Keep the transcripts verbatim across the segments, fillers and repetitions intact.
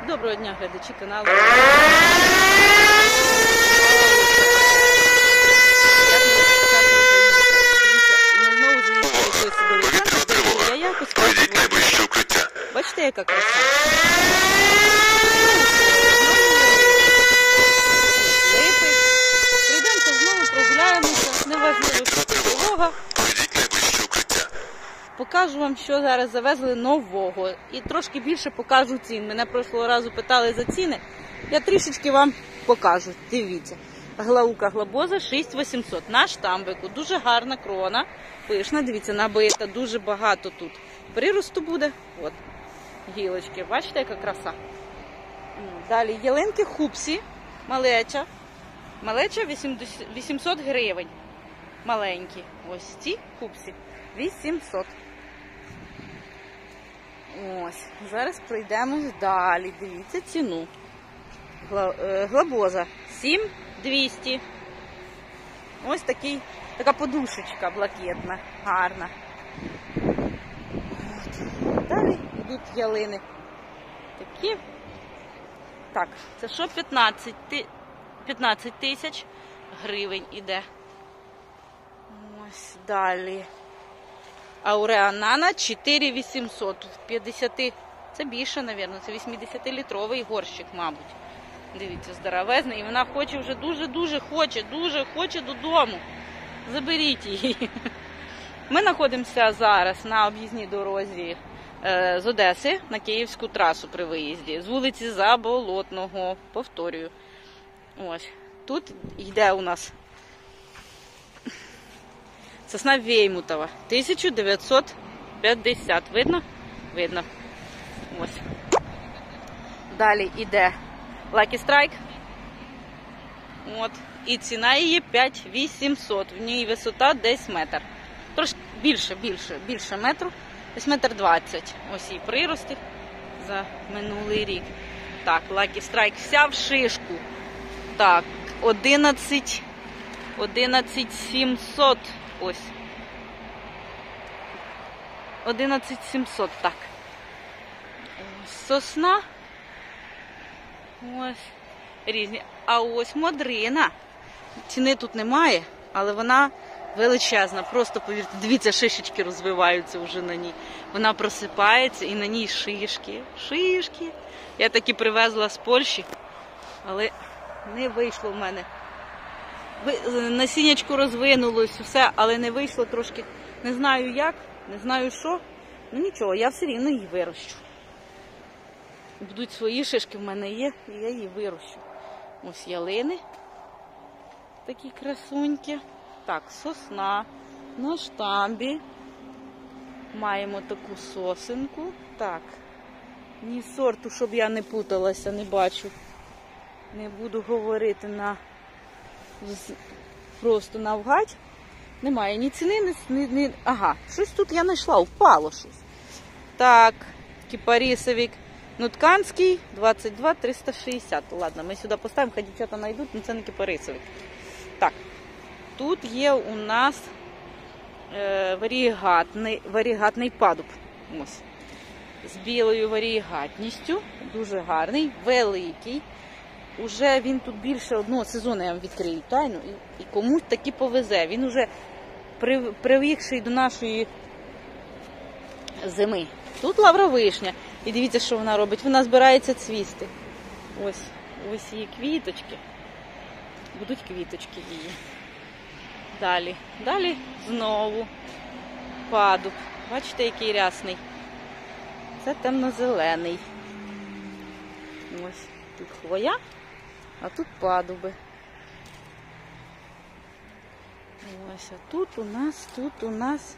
Доброго дня, глядачі каналу. Я якось бачите, яка краса. Липи. Прийдемося знову, прогуляємося, неважливо, що це тривога. Покажу вам, що зараз завезли нового. І трошки більше покажу цін. Мене прошлого разу питали за ціни. Я трішечки вам покажу. Дивіться. Глаука глобоза шість тисяч вісімсот. На штамбику. Дуже гарна крона. Пишна. Дивіться, набита. Дуже багато тут приросту буде. От. Гілочки. Бачите, яка краса. Далі ялинки хупсі. Малеча. Малеча вісімсот гривень. Маленькі. Ось ці хупсі. вісімсот. Ось. Зараз пройдемо далі. Дивіться ціну. Глобоза сім тисяч двісті. Ось такий, така подушечка блакитна, гарна. От. Далі йдуть ялини. Такі. Так, це що? п'ятнадцять тисяч гривень іде. Ось далі. Ауреа Нана чотири тисячі вісімсот. п'ятдесят, це більше, мабуть, це вісімдесятилітровий горщик, мабуть. Дивіться, здоровезний. І вона хоче вже дуже-дуже хоче, дуже хоче додому. Заберіть її. Ми знаходимося зараз на об'їзній дорозі з Одеси на Київську трасу при виїзді. З вулиці Заболотного, повторюю. Ось. Тут йде у нас сосна Веймутова, тисяча дев'ятсот п'ятдесят. Видно? Видно. Ось. Далі йде Lucky Strike. От. І ціна її п'ять тисяч вісімсот. В ній висота десь метр. Трошки більше, більше, більше метру. Десь метр двадцять. Ось її прирости за минулий рік. Так, Lucky Strike вся в шишку. Так, одинадцять тисяч сімсот. Ось. одинадцять тисяч сімсот, так. Сосна. Ось. Різні. А ось модрина. Ціни тут немає, але вона величезна. Просто, повірте, дивіться, шишечки розвиваються вже на ній. Вона просипається і на ній шишки. Шишки. Я таки привезла з Польщі, але не вийшло в мене. Насіннячко розвинулось, все, але не вийшло трошки. Не знаю як, не знаю що. Ну нічого, я все рівно її вирощу. Будуть свої шишки в мене є, і я її вирощу. Ось ялини. Такі красуньки. Так, сосна. На штамбі. Маємо таку сосенку. Так. Ні сорту, щоб я не путалася, не бачу. Не буду говорити на... просто навгадь. Немає ні ціни, ні, ні... Ага, щось тут я знайшла, впало щось. Так, кіпарісовик нутканський, двадцять два триста шістдесят. Ладно, ми сюди поставимо, хай дівчата знайдуть, але це не кіпарисовик. Так, тут є у нас е, варігатний, варігатний падуб. Ось. З білою варігатністю, дуже гарний, великий. Уже він тут більше одного сезону, я вам відкрию тайну, і, і комусь таки повезе. Він уже привикший до нашої зими. Тут лавровишня. І дивіться, що вона робить. Вона збирається цвісти. Ось, ось її квіточки. Будуть квіточки її. Далі. Далі знову падуб. Бачите, який рясний. Це темно-зелений. Ось тут хвоя. А тут падуби. Ось, а тут у нас, тут у нас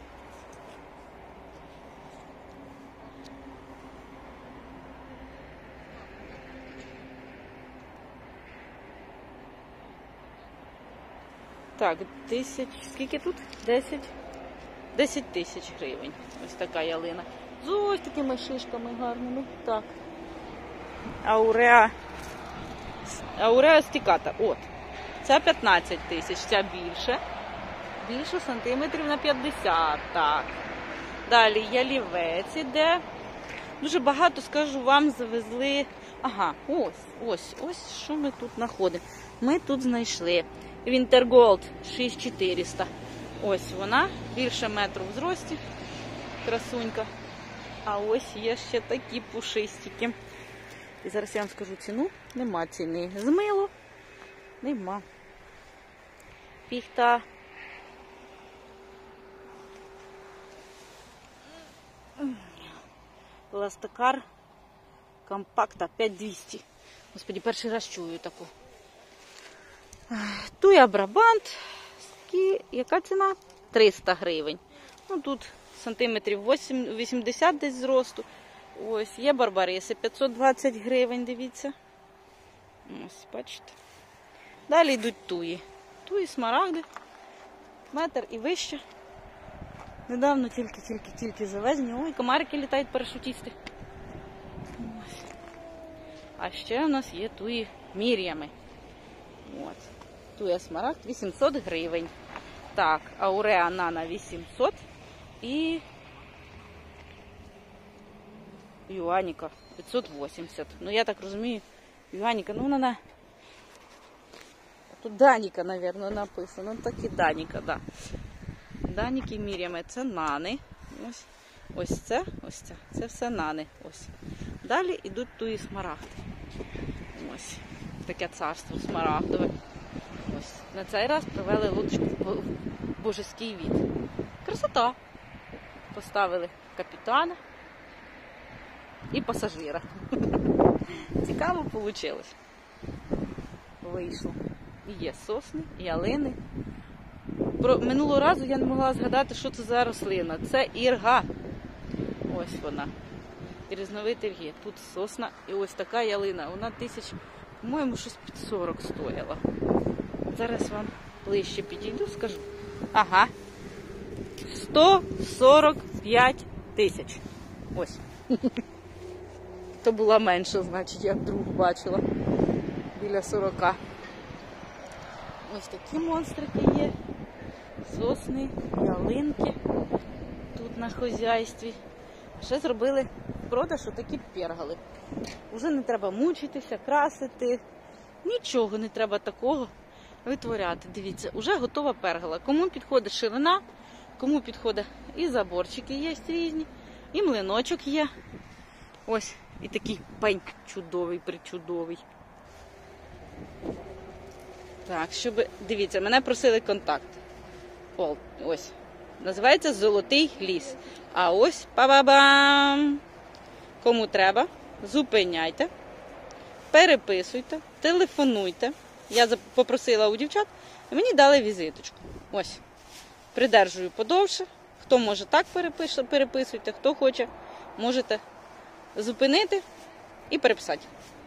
так, тисяч, скільки тут? Десять. Десять тисяч гривень. Ось така ялина. З ось такими шишками гарними. Так. Ауреа Ауреа стіката. От. Це п'ятнадцять тисяч, ця більше. Більше сантиметрів на п'ятдесят. Так. Далі ялівець іде. Дуже багато, скажу вам, завезли. Ага, ось, ось, ось, що ми тут знаходимо. Ми тут знайшли Wintergold шість чотириста. Ось вона, більше метру в зрості, красунька. А ось є ще такі пушистики. І зараз я вам скажу ціну. Нема ціни. Змило. Нема. Піхта. Пластикар компакта п'ять двісті. Господи, перший раз чую таку. Туя Брабант. Яка ціна? триста гривень. Ну тут сантиметрів вісімдесят десь зросту. Ось, є барбариси, п'ятсот двадцять гривень, дивіться. Ось, бачите. Далі йдуть туї. Туї, смарагди. Метр і вище. Недавно тільки-тільки-тільки завезені. Ой, комарики літають, парашутісти. Ось. А ще у нас є туї мір'ями. Ось. Туя смарагд вісімсот гривень. Так, ауреа нана вісімсот і юаніка п'ятсот вісімдесят. Ну, я так розумію, юаніка, ну, вона... Тут Даніка, мабуть, написано. Ну, так і Даніка, да. Даніки мірями. Це нани. Ось, ось це, ось це. Це все нани. Ось. Далі йдуть туї смарагди. Ось. Таке царство смарагдове. Ось. На цей раз привели лодочку в божеський від. Красота. Поставили капітана і пасажира. Цікаво вийшло. Вийшло. І є сосни, і ялини. Про минулого разу я не могла згадати, що це за рослина. Це ірга. Ось вона. І різновид є. Тут сосна і ось така ялина. Вона тисяч, по-моєму, щось під сорок стояла. Зараз вам ближче підійду, скажу. Ага. сто сорок п'ять тисяч. Ось. То була менша, значить, я вдруг бачила. Біля сорока. Ось такі монстрики є. Сосни, ялинки тут на хозяйстві. Ще зробили в продаж отакі пергали. Уже не треба мучитися, красити. Нічого не треба такого витворяти. Дивіться, уже готова пергала. Кому підходить ширина, кому підходить і заборчики є різні, і млиночок є. Ось, і такий пень чудовий, причудовий. Так, щоб, дивіться, мене просили контакт. О, ось, називається Золотий ліс. А ось, па-ба-бам! Кому треба, зупиняйте, переписуйте, телефонуйте. Я попросила у дівчат, і мені дали візиточку. Ось, придержую подовше. Хто може так перепише, переписуйте, хто хоче, можете зупинити і переписати.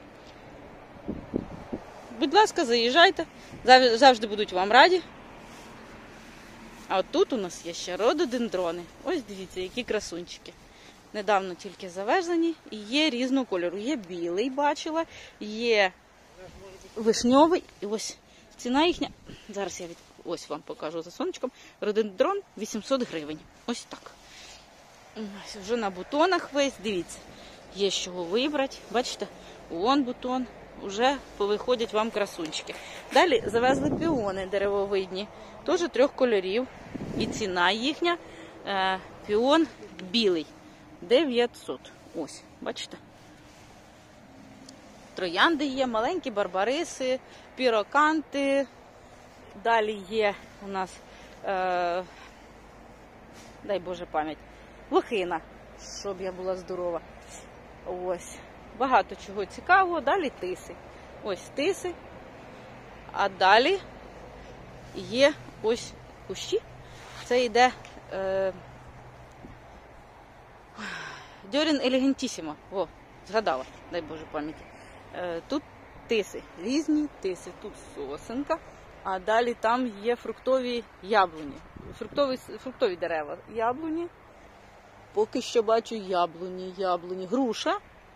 Будь ласка, заїжджайте, завжди будуть вам раді. А от тут у нас є ще рододендрони. Ось дивіться, які красунчики. Недавно тільки завезені і є різного кольору. Є білий, бачила, є вишньовий. І ось ціна їхня, зараз я від... ось вам покажу за сонечком. Рододендрон вісімсот гривень. Ось так. Ось вже на бутонах весь, дивіться. Є з чого вибрати. Бачите, вон бутон. Уже повиходять вам красунчики. Далі завезли піони деревовидні. Теж трьох кольорів. І ціна їхня. Е, піон білий. дев'ятсот. Ось, бачите? Троянди є, маленькі барбариси, піроканти. Далі є у нас, е, дай Боже пам'ять, лохина, щоб я була здорова. Ось. Багато чого цікавого. Далі тиси. Ось тиси. А далі є ось кущі. Це йде е, Дьорін елегантісімо. О, згадала, дай Боже пам'яті. Е, тут тиси. Різні тиси. Тут сосенка. А далі там є фруктові яблуні. Фруктові, фруктові дерева. Яблуні. Поки що бачу яблуні, яблуні. Груша.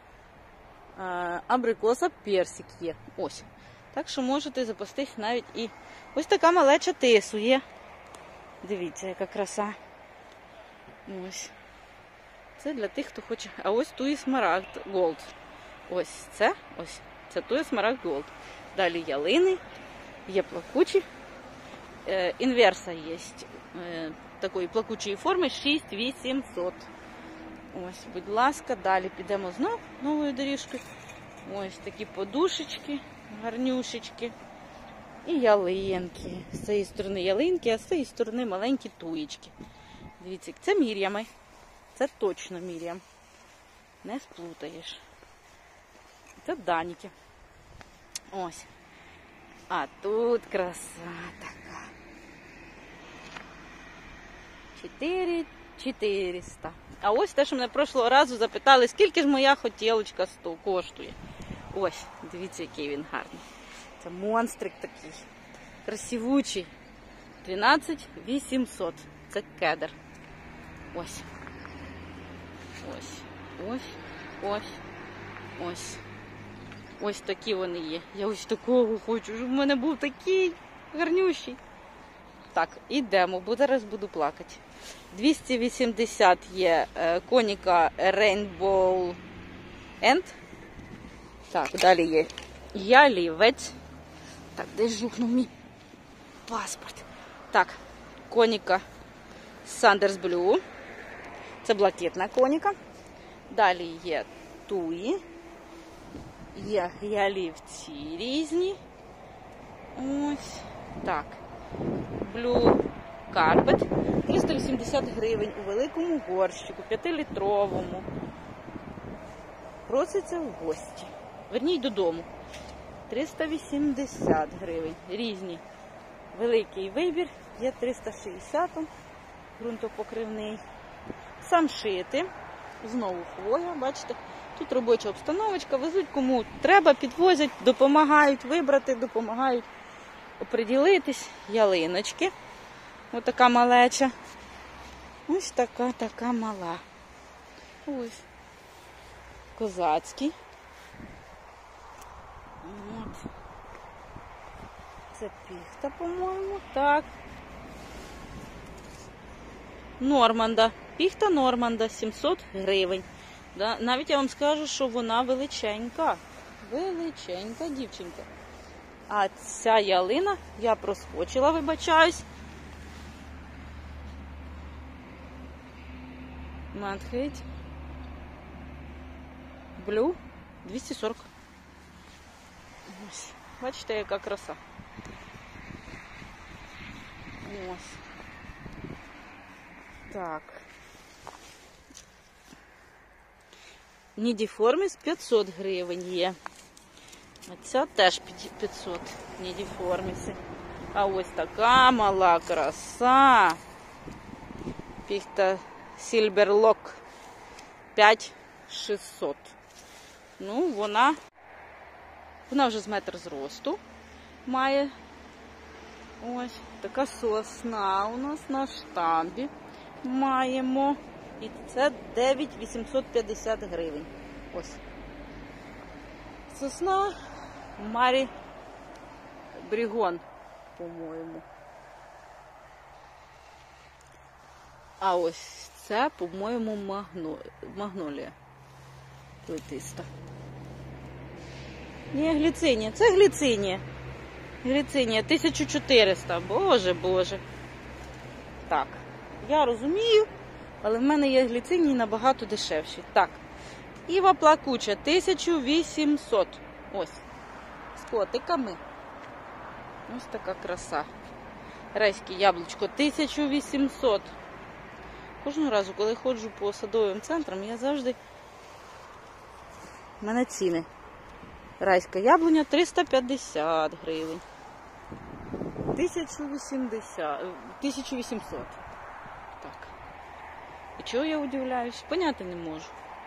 Абрикоса, персик є. Ось. Так що можете запастись навіть і ось така малеча тису є. Дивіться, яка краса. Ось. Це для тих, хто хоче. А ось туї смарагд Голд. Ось це, ось. Це туї смарагд Голд. Далі ялини, є плакучі. Е, інверса є е, такої плакучої форми шість вісімсот. Ось, будь ласка, далі підемо знов новою доріжкою. Ось такі подушечки, гарнюшечки. І ялинки. З цієї сторони ялинки, а з цієї сторони маленькі туєчки. Дивіться, це Мір'ями. Це точно Мір'ям. Не сплутаєш. Це Даніки. Ось. А тут краса така. чотири чотириста. А ось те, що мене прошлого разу запитали, скільки ж моя хотілочка коштує. Ось, дивіться, який він гарний. Це монстрик такий. Красивучий. дванадцять вісімсот. Це кедр. Ось. Ось. Ось. Ось. Ось. Ось такі вони є. Я ось такого хочу, щоб в мене був такий гарнющий. Так, ідемо, бо зараз буду плакати. двісті вісімдесят є е, коніка Rainbow End. Так, далі є ялівець. Так, де жухнув мій паспорт? Так, коніка Sanders Blue. Це блакитна коніка. Далі є туї. Є ялівці різні. Ось. Так. Blue Carpet. триста вісімдесят гривень у великому горщику, п'ятилітровому. Проситься в гості. Верніть додому. триста вісімдесят гривень. Різні. Великий вибір. Є триста шістдесят. Ґрунтопокривний. Сам шити. Знову хвоя, бачите. Тут робоча обстановочка. Везуть кому треба, підвозять, допомагають вибрати, допомагають оприділитись. Ялиночки. Ось така малеча. Ось така, така мала. Ось. Козацький. От. Це піхта, по-моєму. Так. Норманда. Піхта Норманда. сімсот гривень. Да? Навіть я вам скажу, що вона величенька. Величенька дівчинка. А ця ялина, я проскочила, вибачаюсь. Мадхейт. Блю. двісті сорок. Ось. Бачите, яка краса. Ось. Так. Нідіформіс п'ятсот гривень є. А ця теж п'ятсот. Нідіформіси. А ось така мала краса. Піхта Сільберлок. п'ять шістсот. Ну, вона, вона вже з метр зросту має. Ось, така сосна у нас на штамбі маємо. І це дев'ять тисяч вісімсот п'ятдесят гривень. Ось. Сосна Марі Брігон, по-моєму. А ось це, по-моєму, магно... магнолія. Плетиста. Ні, гліцинія. Це гліцинія. Гліцинія. тисяча чотириста. Боже, боже. Так. Я розумію, але в мене є гліцинії набагато дешевші. Так. Іва плакуча. тисяча вісімсот. Ось. З котиками. Ось така краса. Райське яблучко. тисяча вісімсот. Кожного разу, коли ходжу по садовим центрам, я завжди... У мене ціни. Райська яблуня триста п'ятдесят гривень. тисяча вісімдесят. тисяча вісімсот. Так. І чого я удивляюсь? Поняти не можу.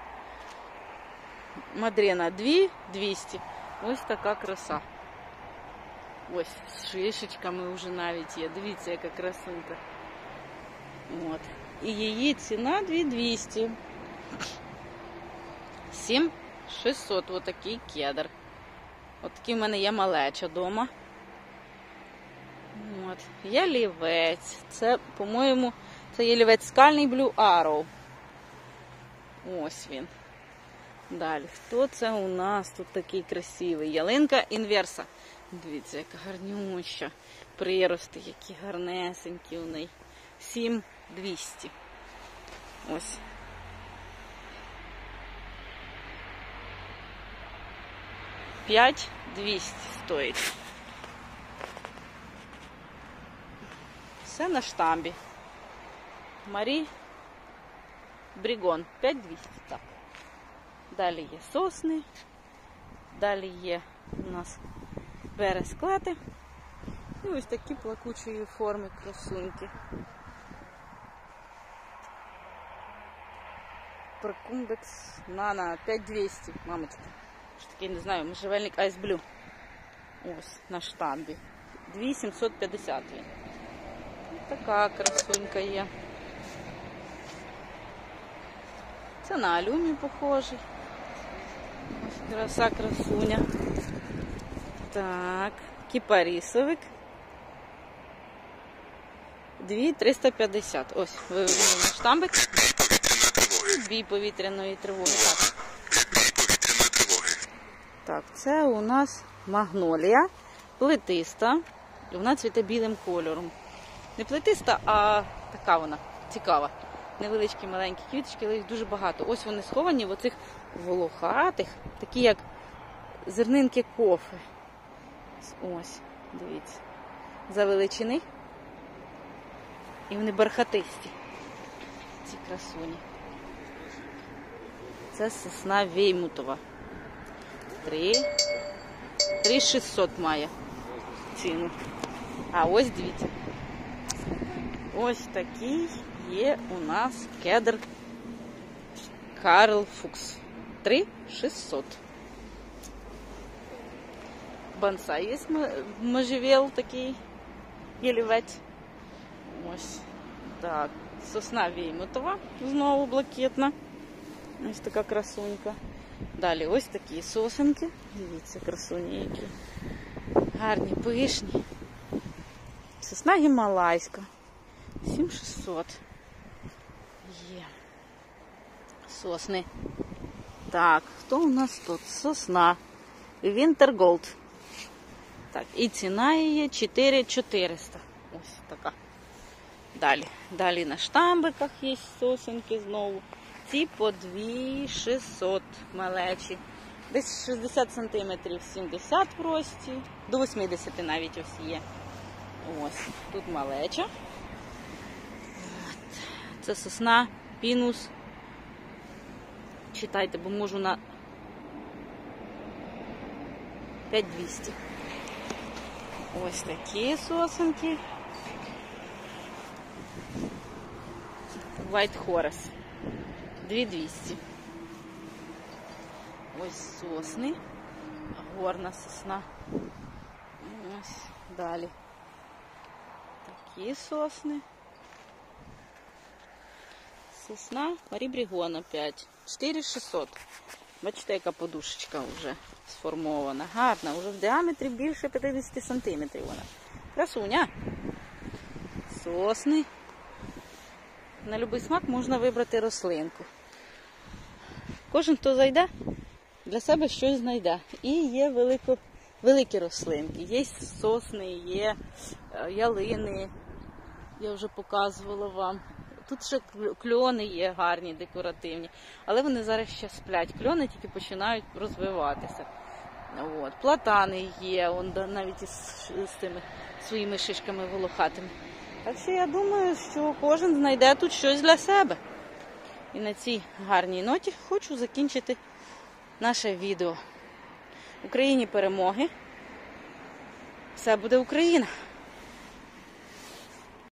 Мадрена дві двісті. Ось така краса. Ось, з шишечками вже навіть є. Дивіться, яка красунька. От. І її ціна дві двісті. сім шістсот. Ось такий кедр. Ось такий в мене є малеча вдома. От. Ялівець. Це, по-моєму, це ялівець скальний Blue Arrow. Ось він. Далі. Хто це у нас тут такий красивий? Ялинка інверса. Дивіться, яка гарнюща. Прирости, які гарнесенькі у неї. сім двісті. Ось. п'ять двісті стоїть. Все на штамбі. Марі Брігон. п'ять двісті. Так. Далі є сосни. Далі є у нас бересклети. І ось такі плакучої форми красуньки. Прокумбекс Нана п'ять двісті. Мамочка. Що такий, не знаю, можжевельник Ice Blue. Ось, на штамбі. дві сімсот п'ятдесят він. Ось така красунька є. Це на алюмій похожий. Ось краса, красуня. Так, кіпарісовик. дві триста п'ятдесят. Ось, вивели на штамбик. Бій повітряної тривоги. Так. Так, це у нас магнолія. Плетиста. І вона цвіте білим кольором. Не плетиста, а така вона, цікава. Невеличкі маленькі квіточки, але їх дуже багато. Ось вони сховані в оцих волохатих, такі як зернинки кофе. Ось, дивіться. За величини. І вони бархатисті. Ці красуні. Це сосна Веймутова. Три. Три шістсот має ціну. А ось дивіться. Ось такий є у нас кедр Карл Фукс. Три шістсот. Бонсай є можжевел такий. Ялівець. Ось так. Сосна Веймутова. Знову блакитна. Ось така красунька. Далі ось такі сосенки. Дивіться, красуні які. Гарні, пишні. Сосна гімалайська. сім шістсот. Є. Сосни. Так, хто у нас тут? Сосна. Winter Gold. Так, і ціна її чотири чотириста. Ось така. Далі. Далі на штамбиках є сосенки знову. Ці по дві шістсот малечі. Десь шістдесят сантиметрів, сімдесят в рості. До вісімдесят навіть ось є. Ось. Тут малеча. Це сосна Пінус. Читайте, бо можу на п'ять двісті. Ось такі сосенки. White Horse. дві двісті. Ось сосни. Горна сосна. Ось далі. Такі сосни. Сосна Марі Брігон опять. чотири шістсот. Бачите, яка подушечка вже сформована. Гарна. Вже в діаметрі більше п'ятдесят сантиметрів вона. Красуня. Сосни. На будь-який смак можна вибрати рослинку. Кожен, хто зайде, для себе щось знайде. І є велико, великі рослинки. Є сосни, є ялини. Я вже показувала вам. Тут ще кльони є гарні, декоративні. Але вони зараз ще сплять. Кльони тільки починають розвиватися. От. Платани є, он, навіть із, з тими своїми шишками волохатими. Так що я думаю, що кожен знайде тут щось для себе. І на цій гарній ноті хочу закінчити наше відео. Україні перемоги. Все буде Україна!